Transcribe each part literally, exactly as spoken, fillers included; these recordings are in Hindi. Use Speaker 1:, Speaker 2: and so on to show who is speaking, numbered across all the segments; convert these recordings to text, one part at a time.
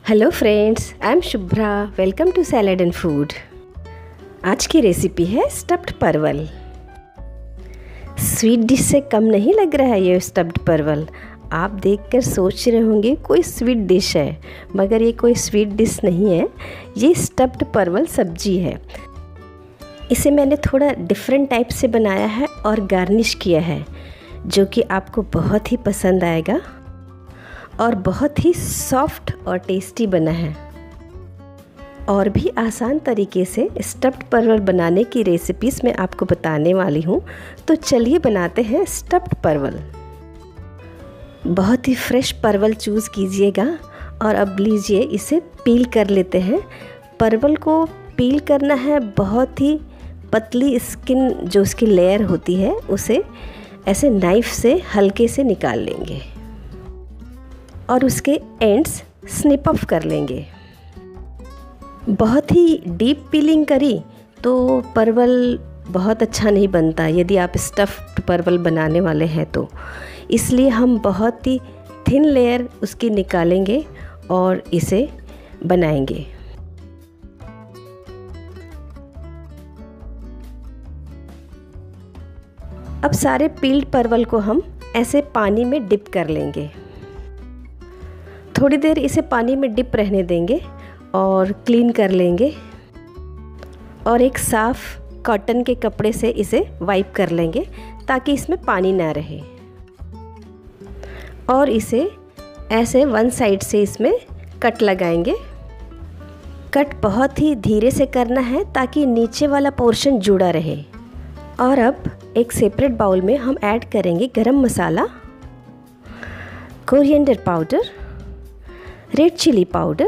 Speaker 1: Hello friends, I am Shubhra. Welcome to salad and food. आज की रेसिपी है स्टफ्ड परवल। स्वीट डिश से कम नहीं लग रहा है ये स्टफ्ड परवल। आप देखकर सोच रहे होंगे कोई स्वीट डिश है, मगर ये कोई स्वीट डिश नहीं है, ये स्टफ्ड परवल सब्जी है। इसे मैंने थोड़ा डिफरेंट टाइप से बनाया है और गार्निश किया है, जो कि आपको बहुत ही पसंद आएगा और बहुत ही सॉफ्ट और टेस्टी बना है। और भी आसान तरीके से स्टफ्ड परवल बनाने की रेसिपीज़ मैं आपको बताने वाली हूँ, तो चलिए बनाते हैं स्टफ्ड परवल। बहुत ही फ्रेश परवल चूज़ कीजिएगा और अब लीजिए इसे पील कर लेते हैं। परवल को पील करना है, बहुत ही पतली स्किन जो उसकी लेयर होती है उसे ऐसे नाइफ़ से हल्के से निकाल लेंगे और उसके एंड्स स्निप ऑफ कर लेंगे। बहुत ही डीप पीलिंग करी तो परवल बहुत अच्छा नहीं बनता यदि आप स्टफ्ड परवल बनाने वाले हैं तो, इसलिए हम बहुत ही थिन लेयर उसकी निकालेंगे और इसे बनाएंगे। अब सारे पील्ड परवल को हम ऐसे पानी में डिप कर लेंगे। थोड़ी देर इसे पानी में डिप रहने देंगे और क्लीन कर लेंगे और एक साफ़ कॉटन के कपड़े से इसे वाइप कर लेंगे ताकि इसमें पानी ना रहे। और इसे ऐसे वन साइड से इसमें कट लगाएंगे। कट बहुत ही धीरे से करना है ताकि नीचे वाला पोर्शन जुड़ा रहे। और अब एक सेपरेट बाउल में हम ऐड करेंगे garam masala, coriander powder, red chilli powder,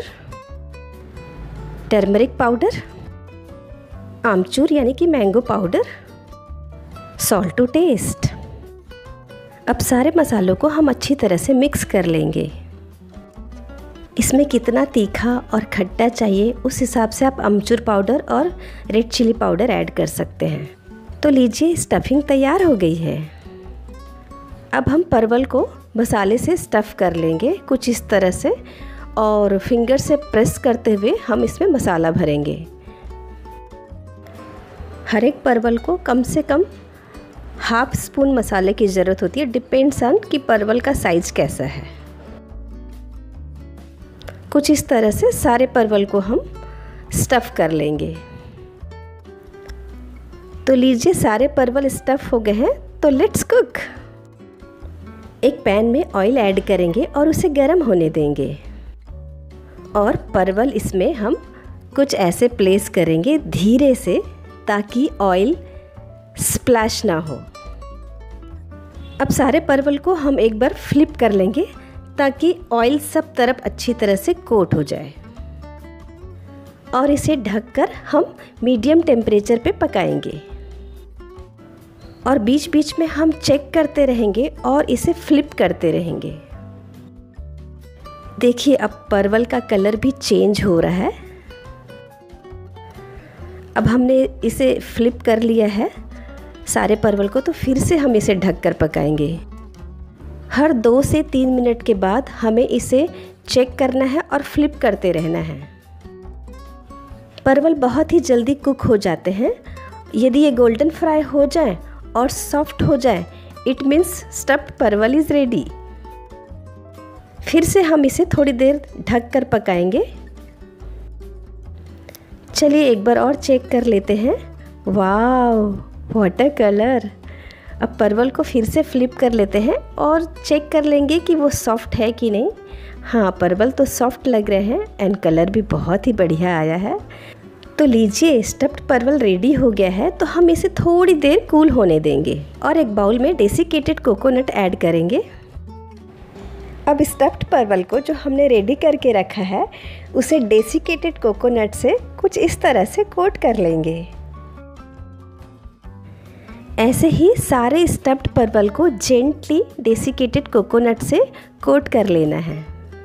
Speaker 1: turmeric powder, amchur यानी कि mango powder, salt to taste. अब सारे मसालों को हम अच्छी तरह से मिक्स कर लेंगे। इसमें कितना तीखा और खट्टा चाहिए उस हिसाब से आप आमचूर पाउडर और रेड चिली पाउडर ऐड कर सकते हैं। तो लीजिए, स्टफिंग तैयार हो गई है। अब हम परवल को मसाले से स्टफ़ कर लेंगे कुछ इस तरह से, और फिंगर से प्रेस करते हुए हम इसमें मसाला भरेंगे। हर एक परवल को कम से कम हाफ स्पून मसाले की ज़रूरत होती है, डिपेंड्स ऑन कि परवल का साइज़ कैसा है। कुछ इस तरह से सारे परवल को हम स्टफ़ कर लेंगे। तो लीजिए, सारे परवल स्टफ़ हो गए हैं, तो लेट्स कुक। एक पैन में ऑयल ऐड करेंगे और उसे गर्म होने देंगे और परवल इसमें हम कुछ ऐसे प्लेस करेंगे धीरे से ताकि ऑयल स्प्लैश ना हो। अब सारे परवल को हम एक बार फ्लिप कर लेंगे ताकि ऑयल सब तरफ अच्छी तरह से कोट हो जाए और इसे ढककर हम मीडियम टेम्परेचर पे पकाएंगे। और बीच बीच में हम चेक करते रहेंगे और इसे फ्लिप करते रहेंगे। देखिए, अब परवल का कलर भी चेंज हो रहा है। अब हमने इसे फ्लिप कर लिया है सारे परवल को, तो फिर से हम इसे ढककर पकाएंगे। हर दो से तीन मिनट के बाद हमें इसे चेक करना है और फ्लिप करते रहना है। परवल बहुत ही जल्दी कुक हो जाते हैं। यदि ये गोल्डन फ्राई हो जाए और सॉफ्ट हो जाए, it means stuffed parwal is ready. फिर से हम इसे थोड़ी देर ढक कर पकाएंगे। चलिए एक बार और चेक कर लेते हैं। Wow, what a colour. अब परवल को फिर से फ्लिप कर लेते हैं और चेक कर लेंगे कि वो सॉफ्ट है कि नहीं। हाँ, परवल तो सॉफ्ट लग रहे हैं एंड कलर भी बहुत ही बढ़िया आया है। तो लीजिए, स्टफ्ड परवल रेडी हो गया है। तो हम इसे थोड़ी देर कूल होने देंगे और एक बाउल में डेसिकेटेड कोकोनट ऐड करेंगे। अब स्टफ्ड परवल को जो हमने रेडी करके रखा है उसे डेसिकेटेड कोकोनट से कुछ इस तरह से कोट कर लेंगे। ऐसे ही सारे स्टफ्ड परवल को जेंटली डेसिकेटेड कोकोनट से कोट कर लेना है।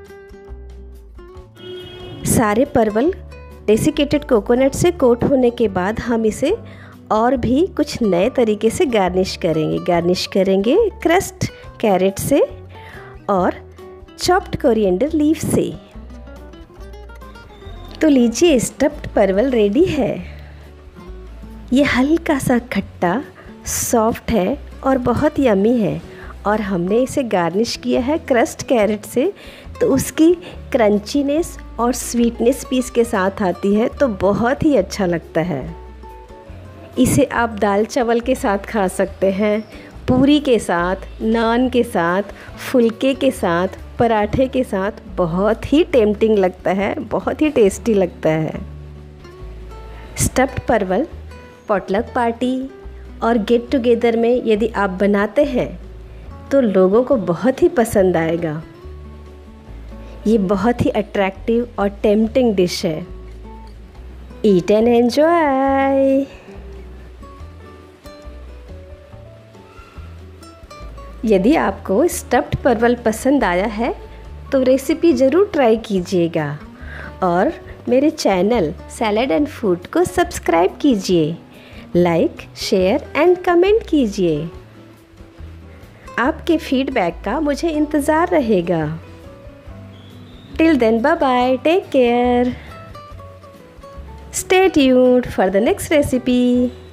Speaker 1: सारे परवल डेसिकेटेड कोकोनट से कोट होने के बाद हम इसे और भी कुछ नए तरीके से गार्निश करेंगे। गार्निश करेंगे क्रस्ट कैरेट से और चॉप्ड कोरिएंडर लीफ से। तो लीजिए, स्टफ्ड परवल रेडी है। ये हल्का सा खट्टा, सॉफ्ट है और बहुत यमी है। और हमने इसे गार्निश किया है क्रस्ट कैरेट से, तो उसकी क्रंचीनेस और स्वीटनेस भी इसके साथ आती है, तो बहुत ही अच्छा लगता है। इसे आप दाल चावल के साथ खा सकते हैं, पूरी के साथ, नान के साथ, फुलके के साथ, पराठे के साथ। बहुत ही टेम्पटिंग लगता है, बहुत ही टेस्टी लगता है। स्टफ्ड परवल पॉटलक पार्टी और गेट टुगेदर में यदि आप बनाते हैं तो लोगों को बहुत ही पसंद आएगा। ये बहुत ही अट्रैक्टिव और टेम्पटिंग डिश है। Eat and enjoy. यदि आपको स्टफ्ड परवल पसंद आया है तो रेसिपी ज़रूर ट्राई कीजिएगा और मेरे चैनल सैलेड एंड फूड को सब्सक्राइब कीजिए, लाइक, शेयर एंड कमेंट कीजिए। आपके फीडबैक का मुझे इंतज़ार रहेगा। Till then, bye bye, take care, stay tuned for the next recipe.